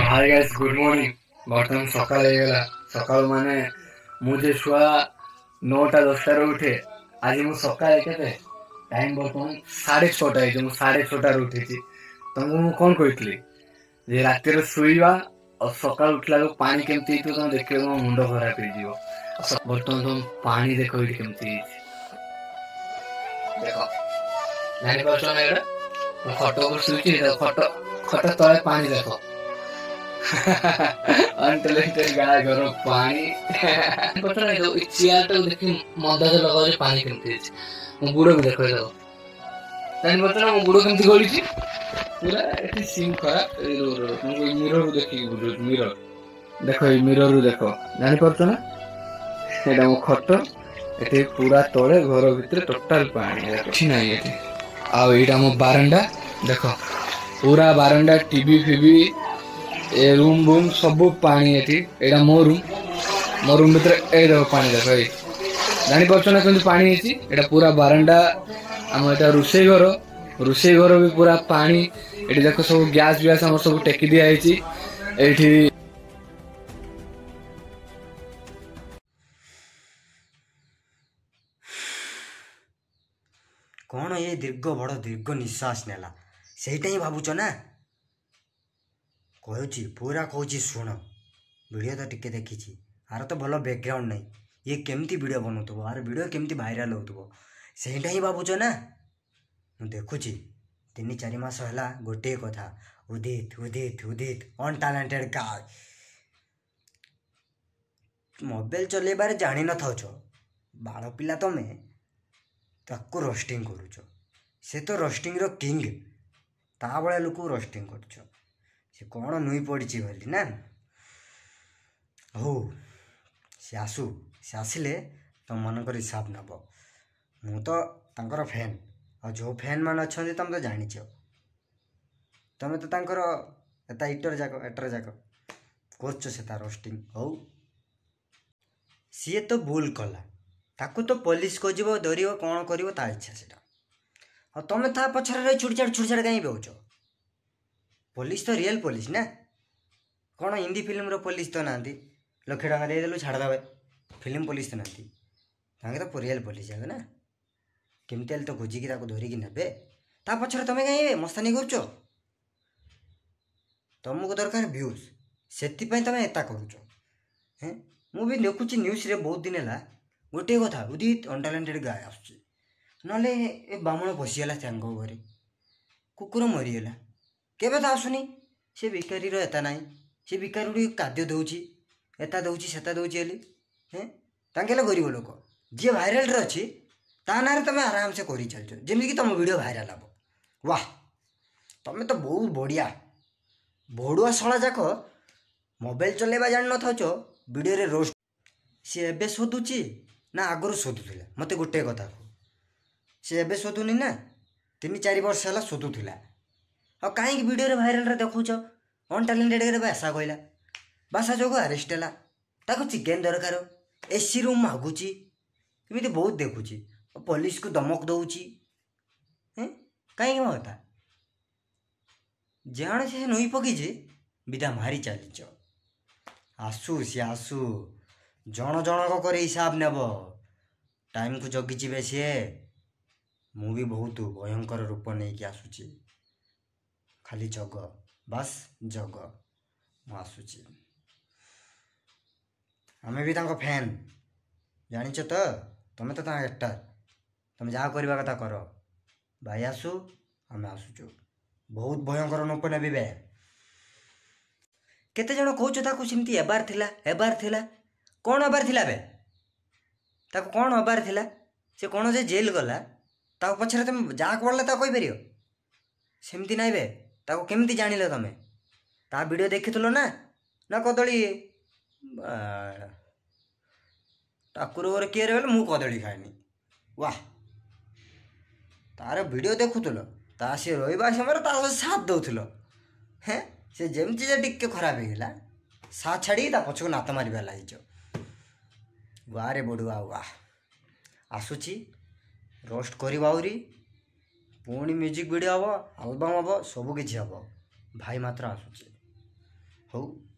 Hi guys good morning. बर्तमान सकाळ ହେଇଗଲା। ସକାଳ ମାନେ ମୁଁ ଯେ ଶୁଆ 9ଟା 10ଟାରେ ଉଠେ। ଆଜି ମୁଁ ସକାଳେ କେତେ ଟାଇମ୍ ବର୍ତ୍ତମାନ 6:30 ହେଇଛି। ମୁଁ 6:30ଟାରେ ଉଠିଛି। ତମକୁ ମୁଁ କଣ କହିଥିଲି ଯେ ରାତିରେ ଶୋଇବା ଆଉ ସକାଳୁ ଉଠିଲା ବେଳକୁ ପାଣି କେମିତି ହେଇଥିବ ତମେ ଦେଖିଲେ ମୋ ମୁଣ୍ଡ ଖରାପ ହେଇଯିବ। ବର୍ତ୍ତମାନ ତମ ପାଣି ଦେଖ ଏଇଠି କେମିତି ହେଇଛି ଦେଖ, ଜାଣିପାରୁଛ ନା? ଏଇଟା ମୁଁ ଖଟ ଉପରେ ଶୋଇଛି। ଖଟ ତଳେ ପାଣି ଦେଖ। अनटैलेंटेड गाय घर पानी पता नहीं तो चेयर टाକୁ ଦେଖି ମନ୍ଦାଜ ଲଗାଉଛି ପାଣି କେମିତି ହେଇଛି। ମୋ ଗୁଡକୁ ଦେଖ ଏଇଟା ଜାଣିପାରୁଛ ନା ମୋ ଗୁଡ କେମିତି ଗଳିଛି ପୁରା। ଏଠି ସିନ୍ ଖରାପ। ତମକୁ ଏଇ ମିରରରୁ ଦେଖିକି ବୁଝୁଛି। ମିରର ଦେଖ, ଏଇ ମିରରରୁ ଦେଖ, ଜାଣିପାରୁଛ ନା? ଏଇଟା ମୋ ଖଟ। ଏଠି ପୁରା ତଳେ ଘର ଭିତରେ ଟୋଟାଲ ପାଣି କିଛି ନାହିଁ ଏଠି। ଆଉ ଏଇଟା ମୋ ବାରଣ୍ଡା ଦେଖ, ପୁରା ବାରଣ୍ଡା ଟିଭି ଫିଭି ए रूम बूम सब पानी एठी। एटा मो रूम भीतर ए देखो पानी देखो। ए जानि परछो ना केमती पानी हेची। एटा पूरा बारंडा। हम एटा रुसे घर भी पूरा पानी। एठी देखो सब गैस हमर सब टेकी दिया हेची एठी। कौन ये दीर्घ बड़ दीर्घ निश्वास नेला सेटा ही भावुच ना। कहूँ पूरा कहूँ शुण वीडियो तो टिके देखी आर तो भल बैकग्राउंड नहीं। ये केमती वीडियो बनाऊब, आर वीडियो केमती भाइराल होतुब सेटा ही भावुच ना। मुझे देखुची 3-4 मास है गोटे कथा, उदित उदित उदित अनटैलेंटेड गाय। मोबाइल चलेबार जानी न थाउछ, बाल पिला तमे ताको रोस्टिंग करुछ। से तो रोस्टिंग रो किंग, ता बळे लोक रोस्टिंग करछ। से कौन नुई पड़ी बोली ना। हो से आसिले तुम मनकर हिसाब नब। मु तो तांकर फैन, और जो फैन मान अच्छा तुम तो जानिच। तुम तो तांकर एता इटर जाक करछ से ता रोस्टिंग। हो सी तो भूल कला, ताकू तो पुलिस को जीव धरियो कौन करिवो ता इच्छा सेटा। और तुम ता पछरे रही छुड़छाड़ कहीं बेउछ। पुलिस तो रियल पुलिस ना, कौन हिंदी फिल्म रो पुलिस तो नांती 1 लाख टका दे देलु छाड़ देबे। फिल्म पुलिस तो नांती, तांके तो रियल पुलिस जागे ना। केमती हेल्ले तो खोजिकी ताको धरिकी नेबे। ता पछरे तमे कहीं मस्तानी करछ। तुमको दरकार व्यूज, सेति पई तमे एता करूछ। हैं मु भी देखुची न्यूज रे बहुत दिन है गोटे कथा, उदित अनटैलेंटेड गाय आसुची नले ए बामण पशिगला सांगो घरे, कुकुर मरीगला केबे तो आसुनी। से भिकारी रो एता नाही, से भिकारी उडी खाद्य दउची, एता दउची सेता दउची हेली। हैं तांकेला गरीब लोक जे भाइराल रे अछि ता नारे तमे आराम से करी चलछ, जेमि कि तुम वीडियो भाइराल हबो। वाह तमे तो बहुत बढ़िया भोडुआ सळा जाक मोबाइल चलेबा जान न थाउछ, वीडियो रे रोस्ट। से एबे सोदुची ना आगरो सोदुथिला मते गोटे कथा को। से एबे सोदुनी ना, 3-4 वर्ष होला सोदुथिला। और कहीं वीडियो रे भाइराल रे देखुछ अनटैलेंटेड रे भाषा कहला, भाषा जोग अरेस्ट है। ताको चिकेन दरकार, एसी रूम मागुची, एमती बहुत देखुची। पुलिस को धमक दउची। कहीं मता जाने से नई पकी विदा मारी चलीच। आसू सी आसू जन जनक कर हिसाब नेब। टाइम को जगिची बे सी। मु भी बहुत भयंकर रूप नहीं कि आसुची। खाली जग, बस जग, आसुची। आमे भी तांको फैन जानिच तो। तुम तो एक्टर, तुम जहाँ करवा कथा कर। भाई आसु आमे आसुचु। बहुत भयंकर नूप नेबी बे। केते जण कहूछ ताकू सिमती एबार थिला कौन एबार थिला बे? ताकू कौन एबार थिला? से कौन जे जेल गला ताको पछरे तुम जा पड़ले ता कहि परियो? सेमती नाइ बे। ताको केमती जानिले तमे? ता वीडियो देखिथलो ना ना कदली ठाकुर गोरे किए रे मु कदली खाएनी। वाह तार वीडियो देखुथलो, ता से रहिबा समय ता साथ दउथलो। हैं से जेमती जे टिके खराब हेला साथ छाड़ी ता पछको नात मारिबा लागिछ। वाह रे बडुआ वाह। आसुची रोस्ट करबा आउरी पुणी म्यूजिक वीडियो हम, एल्बम हम, सब किसी हम। भाई मात्र आसुची। ହଉ